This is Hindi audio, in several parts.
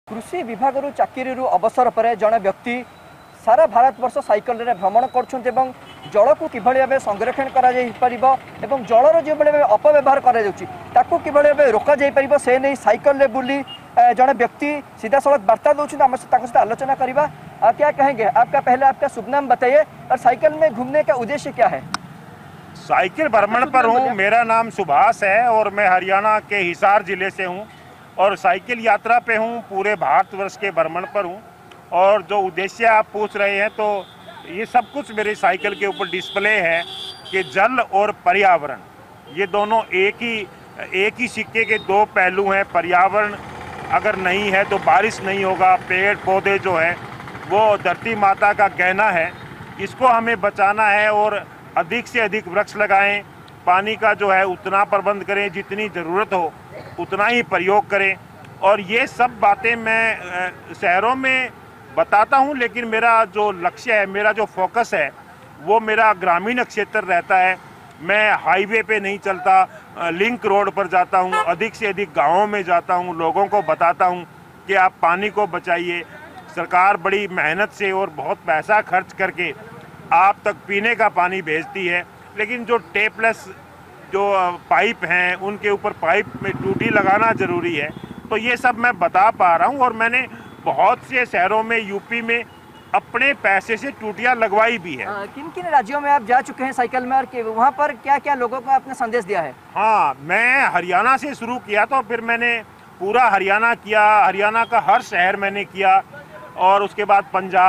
कृषि विभाग चाकरी अवसर पर जड़े व्यक्ति सारा भारत वर्ष साइकल रे भ्रमण कर जल को किभली भाव संरक्षण कर जलर जो भाव अपव्यवहार कर रोक जा से नहीं साइकल बुली जड़े व्यक्ति सीधा सड़क वार्ता दौरान सहित आलोचना करवा। क्या कहेंगे आपका पहले आपका शुभ नाम बताइए और साइकिल में घूमने का उद्देश्य क्या है? साइकिल भ्रमण पर हूँ। मेरा नाम सुभाष है और मैं हरियाणा के हिसार जिले से हूँ और साइकिल यात्रा पे हूँ। पूरे भारतवर्ष के भ्रमण पर हूँ और जो उद्देश्य आप पूछ रहे हैं तो ये सब कुछ मेरे साइकिल के ऊपर डिस्प्ले है कि जल और पर्यावरण ये दोनों एक ही सिक्के के दो पहलू हैं। पर्यावरण अगर नहीं है तो बारिश नहीं होगा। पेड़ पौधे जो है वो धरती माता का गहना है, इसको हमें बचाना है और अधिक से अधिक वृक्ष लगाएं। पानी का जो है उतना प्रबंध करें, जितनी ज़रूरत हो उतना ही प्रयोग करें। और ये सब बातें मैं शहरों में बताता हूँ, लेकिन मेरा जो लक्ष्य है, मेरा जो फोकस है वो मेरा ग्रामीण क्षेत्र रहता है। मैं हाईवे पे नहीं चलता, लिंक रोड पर जाता हूँ, अधिक से अधिक गाँवों में जाता हूँ, लोगों को बताता हूँ कि आप पानी को बचाइए। सरकार बड़ी मेहनत से और बहुत पैसा खर्च करके आप तक पीने का पानी भेजती है, लेकिन जो टेपलेस जो पाइप हैं उनके ऊपर पाइप में टूटी लगाना ज़रूरी है। तो ये सब मैं बता पा रहा हूँ और मैंने बहुत से शहरों में यूपी में अपने पैसे से टूटियाँ लगवाई भी है। किन किन राज्यों में आप जा चुके हैं साइकिल में और वहाँ पर क्या क्या लोगों को आपने संदेश दिया है? हाँ, मैं हरियाणा से शुरू किया तो फिर मैंने पूरा हरियाणा किया, हरियाणा का हर शहर मैंने किया और उसके बाद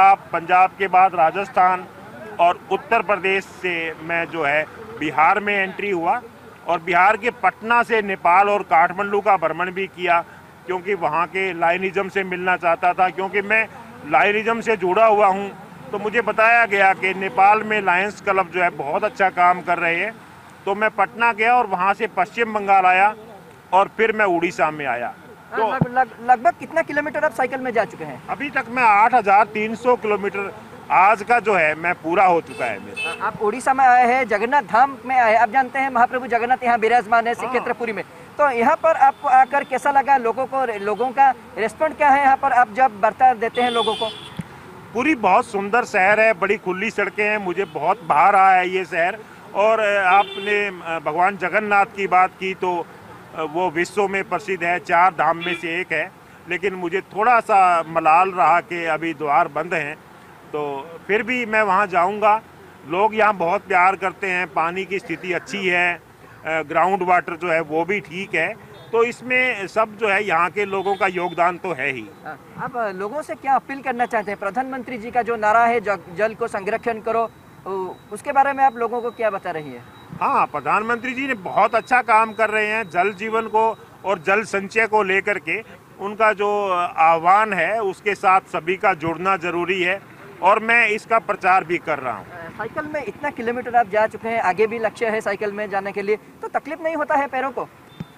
पंजाब के बाद राजस्थान और उत्तर प्रदेश से मैं जो है बिहार में एंट्री हुआ और बिहार के पटना से नेपाल और काठमांडू का भ्रमण भी किया, क्योंकि वहाँ के लायनिज्म से मिलना चाहता था। क्योंकि मैं लायनिज्म से जुड़ा हुआ हूँ तो मुझे बताया गया कि नेपाल में लायंस क्लब जो है बहुत अच्छा काम कर रहे हैं। तो मैं पटना गया और वहाँ से पश्चिम बंगाल आया और फिर मैं उड़ीसा में आया। तो लगभग कितना किलोमीटर आप साइकिल में जा चुके हैं? अभी तक मैं 8,300 किलोमीटर आज का जो है मैं पूरा हो चुका है मेरा। आप उड़ीसा में आए हैं, जगन्नाथ धाम में आए, आप जानते हैं महाप्रभु जगन्नाथ यहाँ विराजमान है श्रीक्षेत्रपुरी में। तो यहाँ पर आपको आकर कैसा लगा? लोगों का रिस्पॉन्स क्या है यहाँ पर आप जब वार्ता देते हैं लोगों को? पूरी बहुत सुंदर शहर है, बड़ी खुली सड़कें हैं, मुझे बहुत भा रहा है ये शहर। और आपने भगवान जगन्नाथ की बात की तो वो विश्व में प्रसिद्ध है, 4 धाम में से एक है। लेकिन मुझे थोड़ा सा मलाल रहा कि अभी द्वार बंद हैं, तो फिर भी मैं वहाँ जाऊँगा। लोग यहाँ बहुत प्यार करते हैं, पानी की स्थिति अच्छी है, ग्राउंड वाटर जो है वो भी ठीक है। तो इसमें सब जो है यहाँ के लोगों का योगदान तो है ही। आप लोगों से क्या अपील करना चाहते हैं? प्रधानमंत्री जी का जो नारा है जल को संरक्षण करो, उसके बारे में आप लोगों को क्या बता रही है? हाँ, प्रधानमंत्री जी ने बहुत अच्छा काम कर रहे हैं। जल जीवन को और जल संचय को लेकर के उनका जो आह्वान है उसके साथ सभी का जुड़ना जरूरी है और मैं इसका प्रचार भी कर रहा हूँ। साइकिल में इतना किलोमीटर आप जा चुके हैं, आगे भी लक्ष्य है साइकिल में जाने के लिए, तो तकलीफ नहीं होता है पैरों को?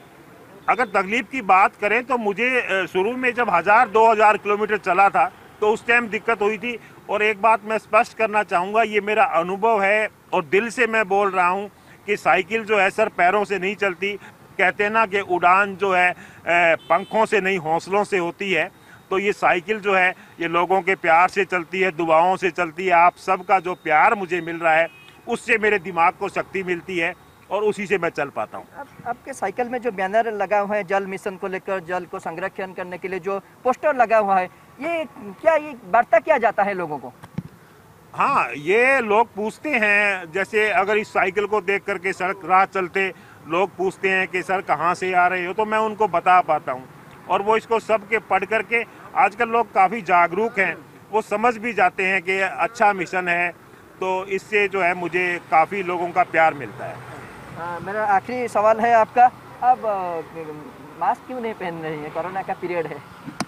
अगर तकलीफ की बात करें तो मुझे शुरू में जब 1,000-2,000 किलोमीटर चला था तो उस टाइम दिक्कत हुई थी। और एक बात मैं स्पष्ट करना चाहूँगा, ये मेरा अनुभव है और दिल से मैं बोल रहा हूँ कि साइकिल जो है सर पैरों से नहीं चलती। कहते हैं ना कि उड़ान जो है पंखों से नहीं हौसलों से होती है। तो ये साइकिल जो है ये लोगों के प्यार से चलती है, दुआओं से चलती है। आप सबका जो प्यार मुझे मिल रहा है उससे मेरे दिमाग को शक्ति मिलती है और उसी से मैं चल पाता हूँ। आपके साइकिल में जो बैनर लगा हुआ है जल मिशन को लेकर, जल को संरक्षण करने के लिए जो पोस्टर लगा हुआ है, ये वार्ता किया जाता है लोगों को? हाँ, ये लोग पूछते हैं, जैसे अगर इस साइकिल को देख करके सड़क राह चलते लोग पूछते हैं कि सर कहाँ से आ रहे हो, तो मैं उनको बता पाता हूँ और वो इसको सब के पढ़ करके आजकल लोग काफ़ी जागरूक हैं, वो समझ भी जाते हैं कि अच्छा मिशन है। तो इससे जो है मुझे काफ़ी लोगों का प्यार मिलता है। मेरा आखिरी सवाल है आपका, अब मास्क क्यों नहीं पहन रही है? कोरोना का पीरियड है।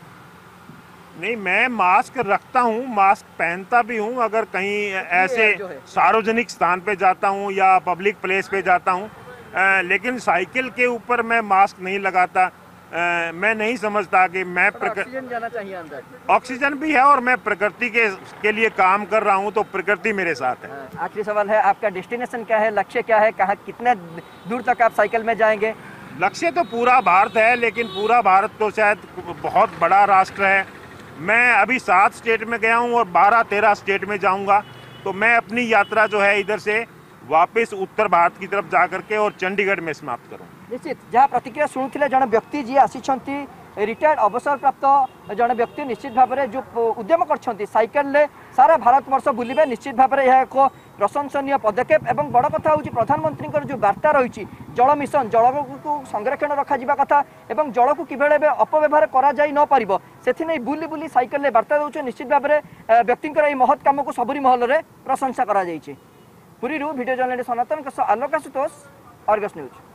नहीं, मैं मास्क रखता हूँ, मास्क पहनता भी हूँ। अगर कहीं ऐसे सार्वजनिक स्थान पे जाता हूँ या पब्लिक प्लेस पे जाता हूँ, लेकिन साइकिल के ऊपर मैं मास्क नहीं लगाता। मैं नहीं समझता कि मैं ऑक्सीजन जाना चाहिए अंदर। ऑक्सीजन भी है और मैं प्रकृति के लिए काम कर रहा हूँ, तो प्रकृति मेरे साथ है। आखिरी सवाल है, आपका डेस्टिनेशन क्या है, लक्ष्य क्या है, कहाँ कितने दूर तक आप साइकिल में जाएंगे? लक्ष्य तो पूरा भारत है, लेकिन पूरा भारत तो शायद बहुत बड़ा राष्ट्र है। मैं अभी 7 स्टेट में गया हूँ और 12-13 स्टेट में जाऊँगा। तो मैं अपनी यात्रा जो है इधर से वापस उत्तर भारत की तरफ जा करके और चंडीगढ़ में समाप्त करूँ। निश्चित जहाँ प्रतिक्रिया शुणुले जन व्यक्ति जी आसी रिटायर्ड अवसर प्राप्त जन व्यक्ति निश्चित भाव में जो उद्यम कर साइकेल सारा भारत वर्ष बुलवे निश्चित भाव में यह एक प्रशंसनीय पदक्षेप एवं बड़ कथा हूँ प्रधानमंत्री जो वार्ता रही जल मिशन जल को संरक्षण रखा कथा एवं जल को किभଳି अपव्यवहार करा जाई न पारिबो सेथि नै बुली बुली साइकेल वार्ता दौचे निश्चित भाव में व्यक्ति यह महत् काम को सबुरी महल में प्रशंसा करा जायछि। Puri video journalist Sanatan Alok Ashutosh, Argus news.